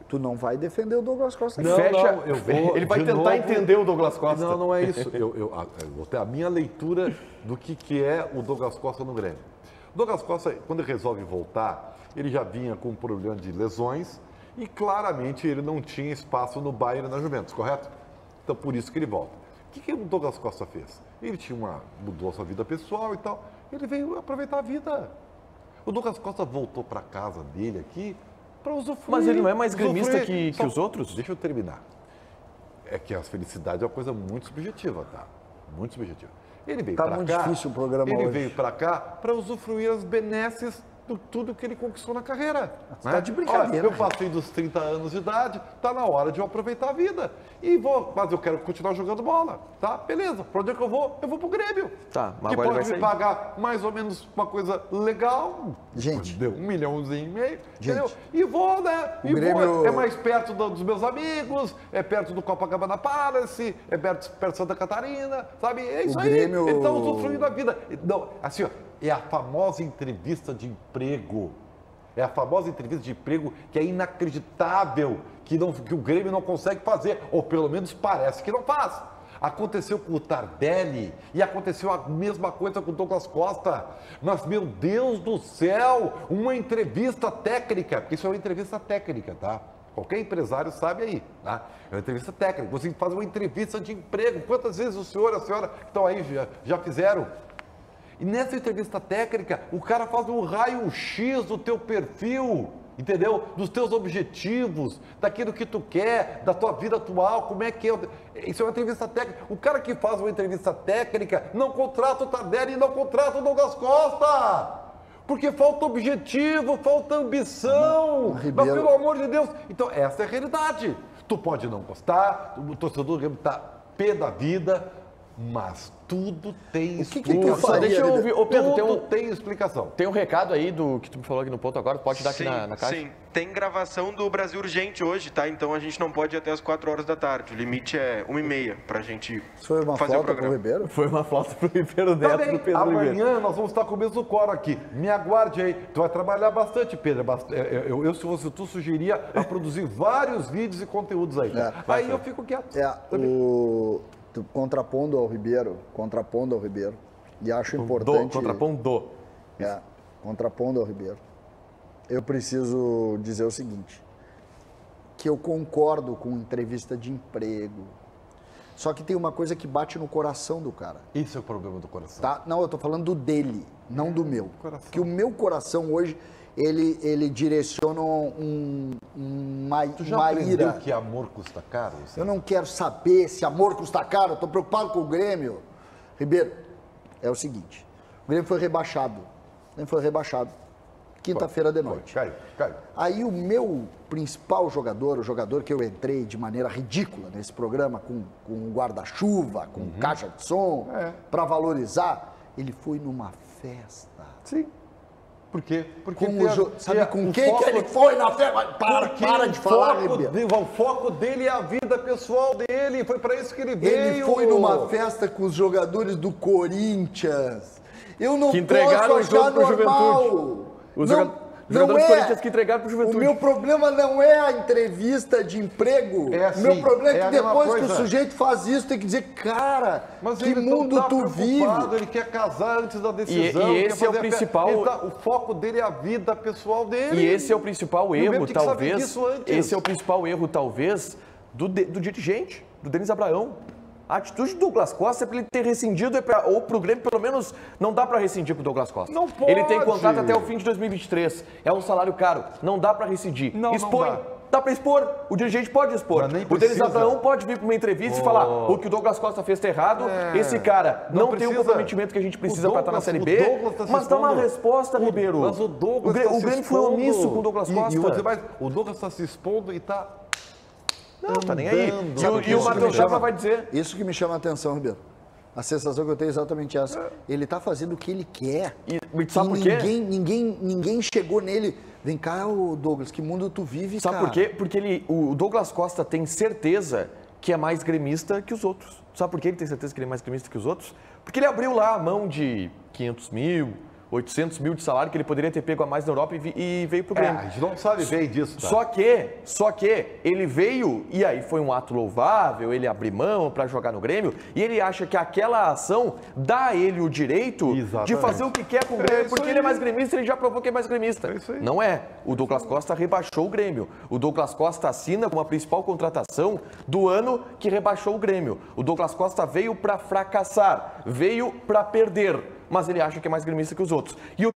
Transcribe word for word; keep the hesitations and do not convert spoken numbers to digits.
Tu não vai defender o Douglas Costa. Não, Fecha, não, eu vou ele vai de tentar novo... entender o Douglas Costa. Não, não é isso. Eu, eu, eu vou ter a minha leitura do que, que é o Douglas Costa no Grêmio. O Douglas Costa, quando ele resolve voltar, ele já vinha com um problema de lesões e claramente ele não tinha espaço no Bayern e na Juventus, correto? Então por isso que ele volta. O que, que o Douglas Costa fez? Ele tinha uma, mudou a sua vida pessoal e tal. Ele veio aproveitar a vida. O Douglas Costa voltou para casa dele aqui para usufruir. Mas ele não é mais gremista usufruir. que, Só, que os outros? Deixa eu terminar. É que a felicidade é uma coisa muito subjetiva, tá? Muito subjetiva. Ele veio Tá para cá. muito difícil o programa Ele hoje. veio para cá para usufruir as benesses de tudo que ele conquistou na carreira. Você né? tá de brincadeira, Olha, eu passei dos trinta anos de idade, tá na hora de eu aproveitar a vida. E vou, mas eu quero continuar jogando bola, tá? Beleza. Para onde é que eu vou? Eu vou pro Grêmio. Tá, mas que agora ele pode vai me sair. pagar mais ou menos uma coisa legal. Gente. Deu um milhãozinho e meio, Gente. entendeu? E vou, né? O E Grêmio- vou. É mais perto do- dos meus amigos, é perto do Copacabana Palace, é perto, perto de Santa Catarina, sabe? É isso O aí. Grêmio- Ele está usufruindo da vida. Não, assim, ó, é a famosa entrevista de emprego. É a famosa entrevista de emprego que é inacreditável, que, não, que o Grêmio não consegue fazer, ou pelo menos parece que não faz. Aconteceu com o Tardelli e aconteceu a mesma coisa com o Douglas Costa. Mas, meu Deus do céu, uma entrevista técnica, porque isso é uma entrevista técnica, tá? Qualquer empresário sabe aí, tá? É uma entrevista técnica. Você faz uma entrevista de emprego. Quantas vezes o senhor e a senhora que estão aí já, já fizeram? E nessa entrevista técnica, o cara faz um raio-x do teu perfil, entendeu? Dos teus objetivos, daquilo que tu quer, da tua vida atual, como é que é. Isso é uma entrevista técnica. O cara que faz uma entrevista técnica não contrata o Tardelli e não contrata o Douglas Costa. Porque falta objetivo, falta ambição. Mas, Ribeiro- pelo amor de Deus. Então, essa é a realidade. Tu pode não gostar, o torcedor do Grêmio está pé da vida, mas tudo tem O que que tu explicação. faria, Deixa eu ouvir. Ô, Pedro, tem Tudo um, tem explicação. tem um recado aí do que tu me falou aqui no ponto agora. Pode dar aqui sim, na, na caixa? Sim, tem gravação do Brasil Urgente hoje, tá? Então a gente não pode ir até as quatro horas da tarde. O limite é uma e meia pra gente Isso foi uma fazer o falta pro programa. Ribeiro? Foi uma flauta pro Ribeiro Tá Neto bem, do Pedro amanhã Ribeiro. nós vamos estar com o mesmo coro aqui. Me aguarde aí. Tu vai trabalhar bastante, Pedro. É bast- é- Eu, eu, se fosse tu, sugeria a produzir vários vídeos e conteúdos aí. É. Aí eu fico quieto. É, o... tu- contrapondo ao Ribeiro, contrapondo ao Ribeiro, e acho Do, importante... contrapondo. É, contrapondo ao Ribeiro. Eu preciso dizer o seguinte, que eu concordo com entrevista de emprego, só que tem uma coisa que bate no coração do cara, Esse é o problema do coração. tá? Não, eu tô falando do dele, não do meu. Coração. Que o meu coração hoje, ele, ele direciona um, um, uma, Tu já uma aprendeu ira. que amor custa caro? Eu não quero saber se amor custa caro, eu tô preocupado com o Grêmio. Ribeiro, é o seguinte, o Grêmio foi rebaixado, o Grêmio foi rebaixado, quinta-feira de noite. Caiu, caiu. Aí o meu principal jogador, o jogador que eu entrei de maneira ridícula nesse programa, com, com guarda-chuva, com caixa de som, É. para valorizar, ele foi numa festa. Sim. Por quê? Porque Com tem o a- jo- sabe tem a- com o quem que foco- ele foi na festa? Para, Porque para o de falar, foco Ribeiro. de- O foco dele é a vida pessoal dele. Foi para isso que ele veio. Ele foi numa festa com os jogadores do Corinthians. Eu não Que entregaram posso o jogo achar pro normal. Juventude. Os Não, joga- não jogadores é. do Corinthians que entregaram pro Juventude. O meu problema não é a entrevista de emprego. É o assim, meu problema é é que a mesma depois que o coisa. sujeito faz isso, tem que dizer, cara, Mas que ele mundo não tá tu vive? preocupado, ele quer casar antes da decisão. E- e quer esse é o fazer a fe- principal- ele tá- o foco dele é a vida pessoal dele. E esse é o principal E o Grêmio erro, tem que saber talvez. disso antes. Esse é o principal erro, talvez, do, de- do dirigente, do Denis Abraão. A atitude do Douglas Costa é para ele ter rescindido, é pra, ou para o Grêmio, pelo menos, não dá para rescindir com o Douglas Costa. Não pode. Ele tem contrato até o fim de dois mil e vinte e três. É um salário caro. Não dá para rescindir. Não, não Expõe. dá. Dá para expor. O dirigente pode expor. Mas nem O Denis precisa. Abraão pode vir para uma entrevista e falar o que o Douglas Costa fez tá errado. É. Esse cara Não não, tem o precisa. comprometimento que a gente precisa O para estar na Douglas- Série o B. Douglas tá se Mas dá uma expondo. resposta, O- Ribeiro. Mas o Douglas o Grêmio, tá o se Grêmio foi expondo. omisso com o Douglas E- Costa. E, você vai, o Douglas está se expondo e está... Não, tá nem aí. andando. E, o- Sabe e que o isso que Matheus me Chapa chama- vai dizer. Isso que me chama a atenção, Ribeiro. A sensação que eu tenho é exatamente essa. Ele tá fazendo o que ele quer. E- e sabe E por quê? Ninguém, ninguém, ninguém chegou nele. Vem cá, ô Douglas, que mundo tu vive, Sabe cara? por quê? Porque ele, o Douglas Costa tem certeza que é mais gremista que os outros. Sabe por que ele tem certeza que ele é mais gremista que os outros? Porque ele abriu lá a mão de quinhentos mil, oitocentos mil de salário que ele poderia ter pego a mais na Europa e, vi, e veio pro É, Grêmio. a gente não sabe bem disso, tá? Só que, só que ele veio e aí foi um ato louvável, ele abriu mão para jogar no Grêmio e ele acha que aquela ação dá a ele o direito Exatamente. de fazer o que quer com o Grêmio, É isso porque aí. ele é mais gremista, ele já provou que é mais gremista. É isso aí. Não é. O Douglas Costa rebaixou o Grêmio. O Douglas Costa assina como a principal contratação do ano que rebaixou o Grêmio. O Douglas Costa veio para fracassar, veio para perder, mas ele acha que é mais gremista que os outros. E o